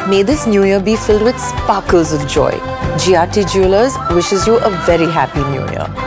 May this new year be filled with sparkles of joy. GRT Jewelers wishes you a very happy new year.